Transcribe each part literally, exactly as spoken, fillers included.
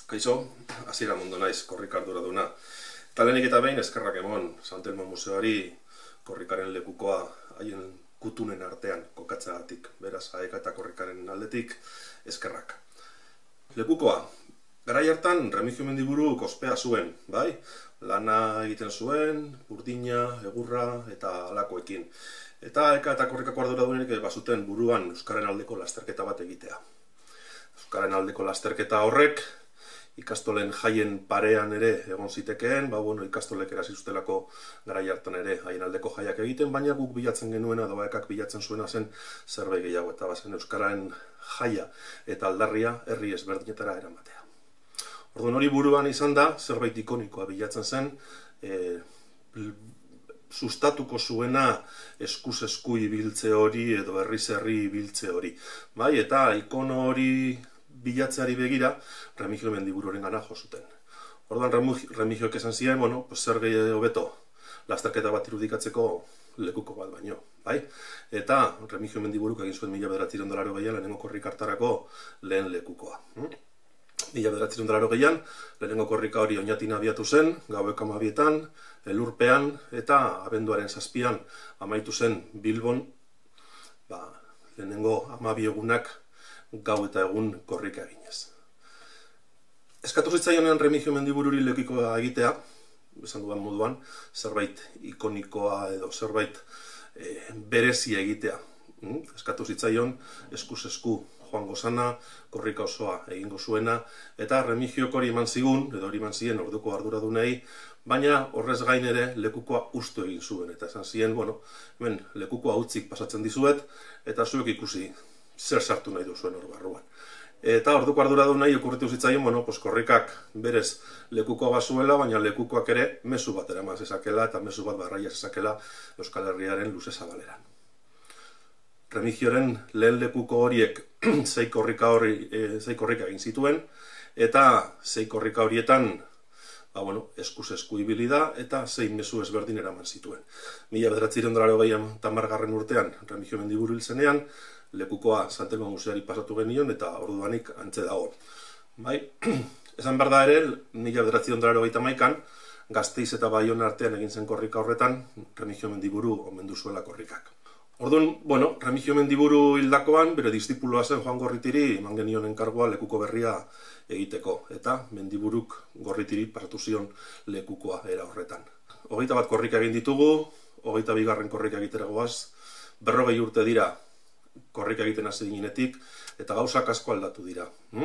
Kaixo, hasiera mundu naiz, korrika arduraduna. Eta lehenik eta behin eskerrak emon, San Telmo Museoari korrikaren lekukoa haien kutunen artean kokatzeagatik. Beraz, aeka eta korrikaren aldetik eskerrak. Lekukoa, garai hartan Remigio Mendiburu ospea zuen, bai? Lana egiten zuen, burdina, egurra eta halakoekin. Eta aeka eta korrikako arduradunek bazuten buruan Euskaren aldeko lasterketa bat egitea. Euskaren aldeko lasterketa horrek ikastolen jaien parean ere egon zitekeen, ba, bueno, ikastolek erasi zuztelako garai hartan ere haien aldeko jaiak egiten, baina guk bilatzen genuena, doaekak bilatzen zuena zen zerbait gehiago, eta bazen Euskararen jaia eta aldarria herri ezberdinetara eramatea. Orduan hori buruan izan da, zerbait ikonikoa bilatzen zen, e, sustatuko zuena eskuz esku ibiltze hori edo herriz herri ibiltze hori. Bai, eta ikono hori bilatzeari begira, Remigio Mendibururen gana jo zuten. Orduan Remigioek esan ziren, bueno, pues zer gehiago beto, lasterketa bat irudikatzeko lekuko bat baino, bai? Eta Remigio Mendiburuk egin zuen mila bederatziehun eta laurogeian lehenengo korrikartarako lehen lekukoa. Mila bederatziehun eta laurogeian lehenengo korrika hori Oñatin abiatu zen, gaueko hamabietan, elurpean eta abenduaren zazpian amaitu zen Bilbon, ba, lehenengo hamabi egunak gau eta egun korrika eginez. Eskatu zitzaionean Remigio Mendibururi lekukoa egitea, esan dudan moduan, zerbait ikonikoa edo zerbait e, berezia egitea. Eskatu zitzaion eskuz esku joango zana, korrika osoa egingo zuena, eta Remigiok hori eman zigun, edo hori eman ziren orduko arduradunei, baina horrez gain ere lekukoa ustu egin zuen, eta esan ziren, bueno, hemen lekukoa utzik pasatzen dizuet, eta zuek ikusi zer sartu nahi duzuen hor barruan. Eta orduko arduradunei okurritu zitzaion, bueno, pues korrikak berez lekukoa bazuela, baina lekukoak ere mezu bat eraman zezakela, eta mezu bat barraia zezakela Euskal Herriaren luze zabaleran. Remigioren lehen lekuko horiek zei korrika hori, e, zei korrika egin zituen, eta zei korrika horietan, ba, bueno, eskuz esku ibili da, eta zein mezu ezberdin eraman zituen. Mila bederatziehun eta laurogeian eta hamargarren urtean Remigio Mendiburu hil zenean, lekukoa San Telmo Museoari pasatu genion, eta orduanik antze dago. Bai, esan behar da ere, mila bederatziehun eta laurogeita hamaikan, Gasteiz eta Baiona artean egin zen korrika horretan, Remigio Mendiburu omendu zuela korrikak. Orduan, bueno, Remigio Mendiburu hildakoan, bere distipuloa zen Joan Gorritiri eman genion enkargoa lekuko berria egiteko, eta Mendiburuk Gorritiri pasatu zion lekukoa era horretan. Hogeita bat korrika egin ditugu, hogeita bigarren korrika egitera goaz, berrogei urte dira korrika egiten hasi ginetik, eta gauzak asko aldatu dira.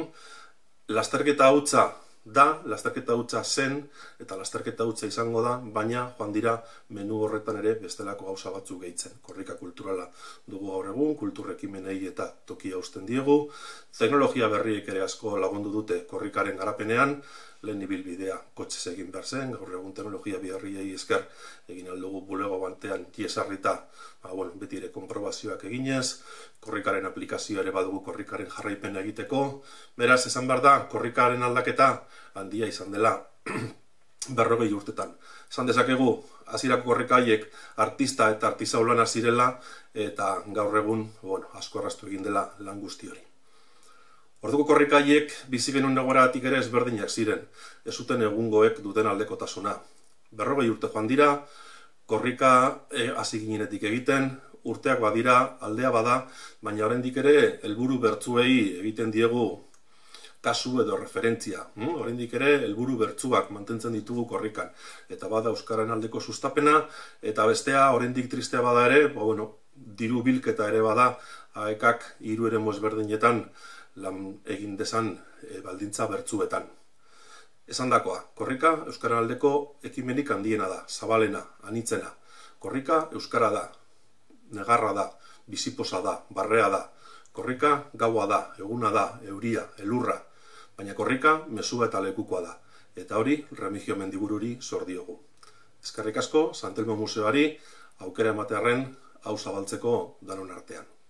Lasterketa hutsa da, lasterketa hutsa zen, eta lasterketa hutsa izango da, baina joan dira menu horretan ere bestelako gauza batzuk gehitzen. Korrika kulturala dugu gaur egun, kulturrekimenei eta tokia uzten diegu, teknologia berriek ere asko lagundu dute korrikaren garapenean, lehen ibilbidea kotxez egin behar zen, gaur egun teknologia berriei esker egin aldugu bulego bantean tiesarrita, ba, bueno, beti ere konprobazioak eginez, korrikaren aplikazioa ere badugu korrikaren jarraipena egiteko, beraz, esan behar da, korrikaren aldaketa handia izan dela berrogei urtetan. Esan dezakegu, hasierako korrikaiek artista eta artisaulana zirela, eta gaur egun, bueno, asko arrastu egin dela lan guzti hori. Orduko korrikaiek bizi genuen egoeratik ere ezberdinak ziren, ez zuten egungoek duten aldekotasuna. Berrogei urte joan dira, korrika hasi ginenetik egiten, urteak badira, aldea bada, baina oraindik ere helburu bertsuei egiten diegu kasu edo referentzia. Oraindik ere helburu bertsuak mantentzen ditugu korrikan. Eta bada Euskararen aldeko sustapena, eta bestea oraindik tristea bada ere, ba, bueno, diru bilketa ere bada, aekak hiru eremu ezberdinetan lan egin dezan e, baldintza bertsuetan. Esan dakoa, korrika Euskararen aldeko ekimenik handiena da, zabalena, anitzena. Korrika Euskara da, negarra da, biziposa da, barrea da. Korrika gaua da, eguna da, euria, elurra. Baina korrika mezua eta lekukoa da. Eta hori Remigio Mendibururi zor diogu. Eskerrik asko, San Telmo Museoari aukera ematearren hau zabaltzeko danon artean.